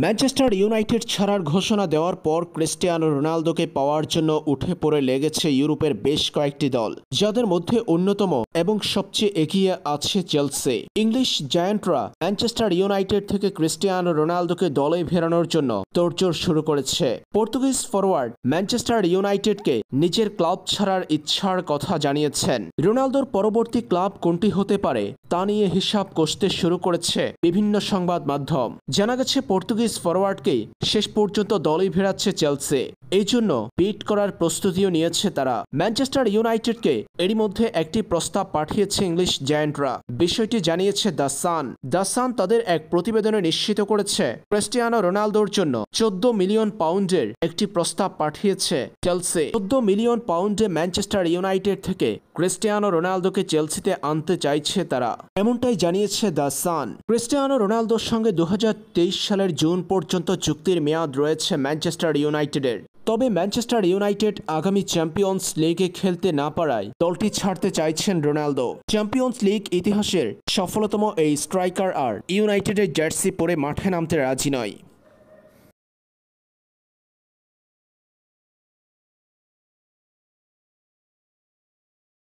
Manchester United ছাড়ার ঘোষণা দেওয়ার পর ক্রিস্টিয়ানো রোনালদোকে পাওয়ার জন্য উঠে পড়ে লেগেছে ইউরোপের বেশ কয়েকটি দল, যাদের মধ্যে অন্যতম এবং সবচেয়ে এগিয়ে আছে চেলসি। ইংলিশ জায়ান্টরা ম্যানচেস্টার ইউনাইটেড থেকে ক্রিস্টিয়ানো রোনালদোকে দলে ফেরানোর জন্য তোড়জোড় শুরু করেছে। পর্তুগিজ ফরওয়ার্ড ম্যানচেস্টার ইউনাইটেডকে নিজের ক্লাব ছাড়ার ইচ্ছার কথা জানিয়েছেন। রোনালদোর পরবর্তী ক্লাব কোনটি হতে পারে তা নিয়ে হিসাব কষতে শুরু করেছে বিভিন্ন সংবাদ মাধ্যম। জানা গেছে পর্তুগিজ ফরওয়ার্ডকেই শেষ পর্যন্ত দলে ফেরাচ্ছে চেলসি। এই জন্য বিট করার প্রস্তুতিও নিয়েছে তারা। ম্যানচেস্টার ইউনাইটেডকে এরই মধ্যে একটি প্রস্তাব পাঠিয়েছে ইংলিশ জায়ান্টরা। বিষয়টি জানিয়েছে দ্য সান তাদের এক প্রতিবেদনে নিশ্চিত করেছে ক্রিস্টিয়ানো রোনালদোর জন্য 14 মিলিয়ন পাউন্ডের একটি প্রস্তাব পাঠিয়েছে চেলসি। 14 মিলিয়ন পাউন্ডে ম্যানচেস্টার ইউনাইটেড থেকে ক্রিস্টিয়ানো রোনালদোকে চেলসিতে আনতে চাইছে তারা, এমনটাই জানিয়েছে দ্য সান। ক্রিস্টিয়ানো রোনালদোর সঙ্গে 2023 সালের জুন পর্যন্ত চুক্তির মেয়াদ রয়েছে ম্যানচেস্টার ইউনাইটেডের। তবে ম্যানচেস্টার ইউনাইটেড আগামী চ্যাম্পিয়ন্স লিগে খেলতে না পারায় দলটি ছাড়তে চাইছেন রোনালদো। চ্যাম্পিয়ন্স লিগ ইতিহাসের সফলতম এই স্ট্রাইকার আর ইউনাইটেডের জার্সি পরে মাঠে নামতে রাজি নয়।